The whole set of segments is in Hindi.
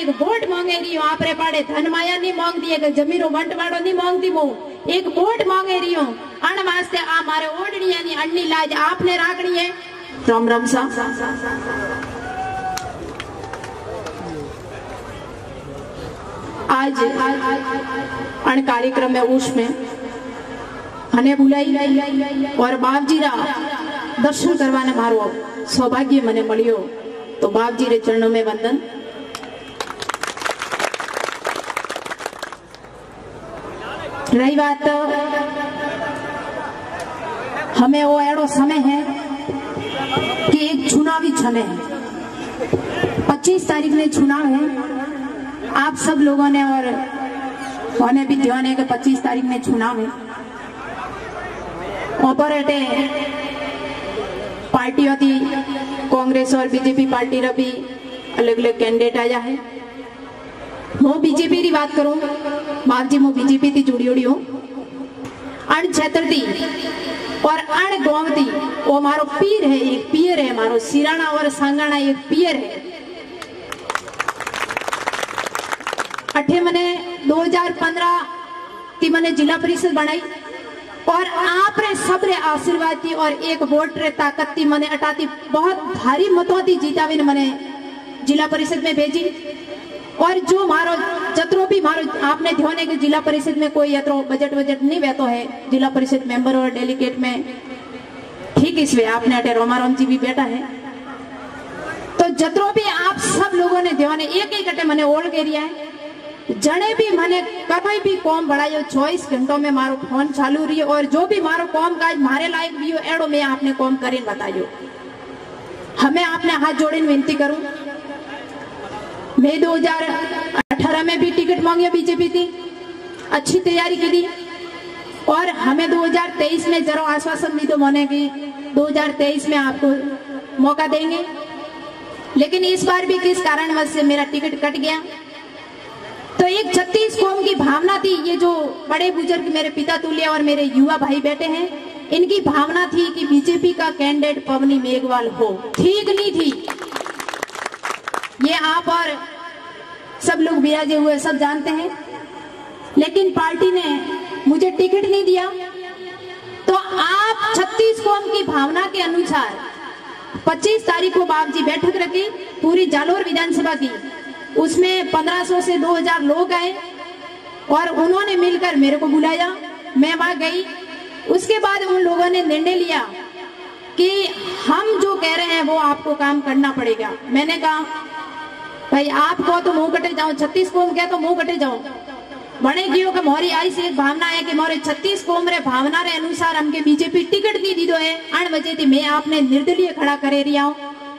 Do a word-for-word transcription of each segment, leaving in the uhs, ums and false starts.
एक वोट मांगे रही हूँ। आप रे पाड़े धन माया नहीं मांग दिए कि जमीरो बंटवाड़ो नहीं मांगती, वो एक वोट मांगे रही हूँ। अण वास्ते आ मारे ओढ़नी यानी अण्णी लाज आपने राखनी है। राम राम सा आज अण कार्यक्रम में उसमें हने बुलाई और बापजीरा दर्शन करवाने मारो सौभाग्य मने मळ्यो, तो बापजी रे चरणों में वंदन। रही बात हमें वो एड़ो समय है कि एक चुनावी समय है, पच्चीस तारीख ने चुनाव है। आप सब लोगों ने और होने भी ध्यान है कि पच्चीस तारीख में चुनाव है। ऑपरेटे पार्टियों थी कांग्रेस और बीजेपी पार्टी रा भी अलग अलग कैंडिडेट आया है। मैं बीजेपी की बात करूं, बाप जी मैं बीजेपी थी जुड़ी उड़ी हूं। अण क्षेत्र थी और अण गांव थी वो मारो पीर है, एक पीर है मारो सिराना और सांगाना एक पीर है। अठे मने दो हजार पंद्रह की मने जिला परिषद बनाई और आप रे सब रे आशीर्वाद थी और एक वोट रे ताकत थी मने अटाती बहुत भारी मतों थी जीतावी ने मने जिला परिषद में भेजी। और जो मारो जतरो भी मारो आपने ध्यान है कि जिला परिषद में कोई यत्रो बजट बजट नहीं वहतो है। जिला परिषद मेंबर और डेलीगेट में ठीक इस वे आपने अटे रोमाराम जी भी बैठा है। तो जतरो भी आप सब लोगों ने ध्यान है एक एक अटे मने ओढ़ के रिया है। जने भी मने कभी भी कॉम बढ़ायो चौबीस घंटों में मारो फोन चालू रही और जो भी मारो कॉम काज मारे लायक भी हो एड़ो मैं आपने कॉम करीन बतायो। हमें आपने हाथ जोड़े विनती करूं, मैं दो हजार अठारह में भी टिकट मांगी बीजेपी थी, अच्छी तैयारी की थी और हमें दो हजार तेईस में जरा आश्वासन दी तो मैंने कि दो हजार तेईस में आपको मौका देंगे। लेकिन इस बार भी किस कारणवश से मेरा टिकट कट गया। तो एक छत्तीस कौम की भावना थी, ये जो बड़े बुजुर्ग मेरे पिता तुल्य और मेरे युवा भाई बैठे हैं, इनकी भावना थी कि बीजेपी का कैंडिडेट पवनी मेघवाल हो। ठीक नहीं थी, ये आप और सब लोग विराजे हुए सब जानते हैं। लेकिन पार्टी ने मुझे टिकट नहीं दिया। तो आप छत्तीस कौम की भावना के अनुसार पच्चीस तारीख को बाप जी बैठक रखी पूरी जालोर विधानसभा की। उसमें पंद्रह सौ से दो हजार लोग आए और उन्होंने मिलकर मेरे को बुलाया, मैं वहां गई। उसके बाद उन लोगों ने निर्णय लिया कि हम जो कह रहे हैं वो आपको काम करना पड़ेगा। मैंने कहा भाई आप कहो तो मुंह कटे जाओ, छत्तीस कौम क्या तो मुंह कटे जाओ। बने क्यों कि मोरी आई से एक भावना है कि मोरे छत्तीस कौम रे भावना रे अनुसार हमके बीजेपी टिकट नहीं दी दो है। अण वजह थी मैं आपने निर्दलीय खड़ा करे रही हूं।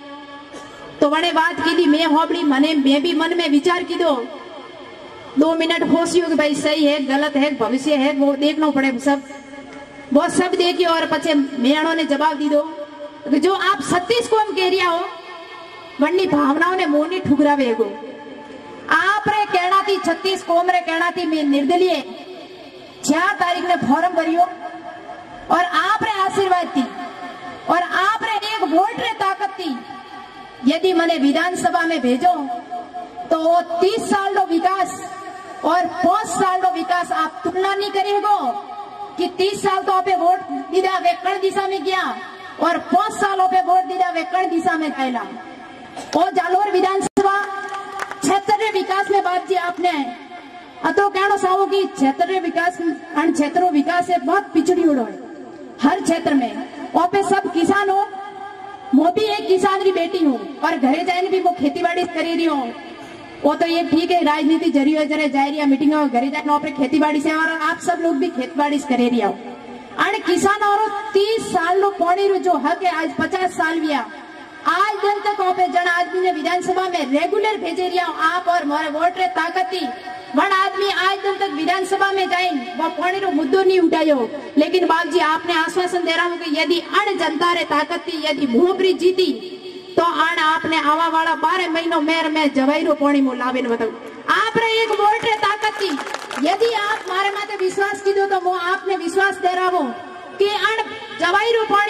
तो बड़े बात की थी मैं होबड़ी मने मैं भी मन में विचार की दो दो मिनट होशियो कि भाई सही है गलत है भविष्य है वो देखना पड़े सब वो सब देखियो और पचे मेणों ने जवाब दी दो कि जो आप छत्तीस कौम कह रिया हो वन्नी भावनाओं ने मोनी ठुकरावे गो। आप रे कहना थी छत्तीस कौम रे कहना थी मैं निर्दलीय चार तारीख ने फॉर्म भरियो और आप रे आशीर्वाद थी और आप रे एक वोट रे ताकत थी। यदि मने विधानसभा में भेजो तो वो तीस साल रो विकास और पांच साल रो विकास आप तुलना नहीं करेगो कि तीस साल तो आपे वोट दीदा वेकड़ दिशा में गया और पांच सालों पे वोट दीदा वेकड़ दिशा में गया। और जालोर विधानसभा क्षेत्र विकास में बात जी आपने अतो कहना चाहो कि क्षेत्र विकास अन क्षेत्रों विकास है बहुत पिछड़ी उड़ो है हर क्षेत्र में। वहां पे सब किसान हो, मैं भी एक किसान की बेटी हूँ और घरे जाने भी वो खेती बाड़ी कर रही हूँ। वो तो ये ठीक है राजनीति जरिए जरे जा रही है मीटिंग घरे जाने वहां खेती बाड़ी से और आप सब लोग भी खेती बाड़ी कर रही हो। अन किसान और तीस साल लो पौड़ी रो जो हक है आज पचास साल भी आज दिन तक वहां जन आदमी ने विधानसभा में रेगुलर भेजे रिया आप और मोरे वोट रे ताकत थी वन आदमी आज दिन तक विधानसभा में जाए वो पौड़ी रो मुद्दो नहीं उठायो। लेकिन बाप जी आपने आश्वासन दे रहा हूँ कि यदि अण जनता रे ताकत थी यदि भूपरी जीती तो अण आपने आवा वाला बारह महीनों मेर में जवाई रो पौड़ी मो लावे बताऊ आप रे एक वोट रे ताकत थी। यदि आप मारे माते विश्वास की दो तो वो आपने विश्वास दे रहा हूँ कि अण जवाई रो पौड़ी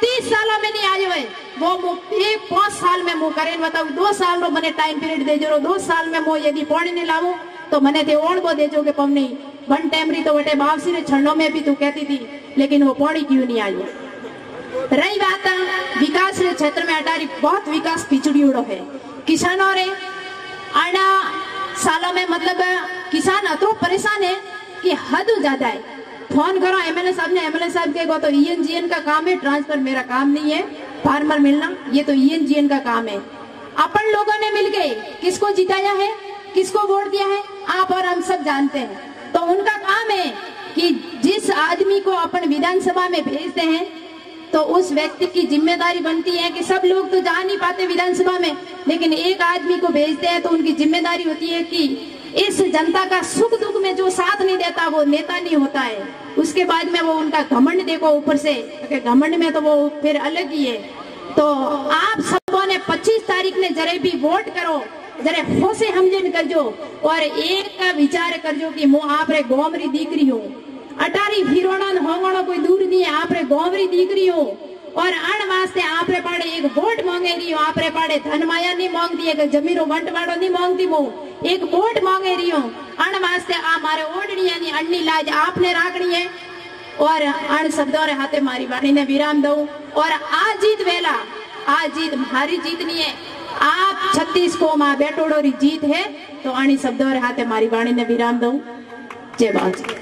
तीस सालों में नहीं आयो है वो मु एक पांच साल में मु करे बताऊ दो साल रो मने टाइम पीरियड दे जो दो साल में मु यदि पानी नहीं लाऊं तो मने ते ओणबो देजो के पमनी वन टेमरी तो वटे बावसी रे छन्नो में भी तू कहती थी लेकिन वो पानी क्यों नहीं आयो। रही बात विकास रे क्षेत्र में अटारी बहुत विकास पिछड़ियोड़ो है किसानों रे आना सालों में मतलब किसान अतो परेशान है कि हद ज्यादा है। फोन करो एमएलए साहब ने एमएलए साहब कहेगा तो ईएनजीएन का काम है, ट्रांसफर मेरा काम नहीं है, फार्मर मिलना ये तो ईएनजीएन का काम है। अपन लोगों ने मिलके किसको जिताया है, किसको वोट दिया है, आप और हम सब जानते हैं। तो उनका काम है कि जिस आदमी को अपन विधानसभा में भेजते हैं तो उस व्यक्ति की जिम्मेदारी बनती है कि सब लोग तो जा नहीं पाते विधानसभा में, लेकिन एक आदमी को भेजते हैं तो उनकी जिम्मेदारी होती है कि इस जनता का सुख दुख में जो साथ नहीं देता वो नेता नहीं होता है। उसके बाद में वो उनका घमंड देखो ऊपर से, घमंड में तो वो फिर अलग ही है। तो आप सबों ने पच्चीस तारीख ने जरे भी वोट करो, जरे होशे हमजन करजो और एक का विचार करजो कि मैं आप रे गोमरी दीकरी हूँ, अटारी फिरोना होंगणो कोई दूर नहीं है, आप रे गोमरी दीकरी हूँ और अण वास्ते आप रे पाड़े एक वोट मांगे रही हूँ। आप रे पाड़े धन माया नहीं मांगती है, जमीनो बंटवाड़ो नहीं मांगती, वो एक वोट मांगे रही हूँ। अण वास्ते आ मारे ओढ़नी यानी अण्णी लाज आपने राखनी है और अण शब्दों रे हाथे मारी वाणी ने विराम दऊ। और आ जीत वेला, आ जीत मारी जीत नहीं है, आप छत्तीस को मां बेटोड़ो री जीत है। तो अणी शब्दों रे हाथे मारी वाणी ने विराम दऊ। जय बाबा।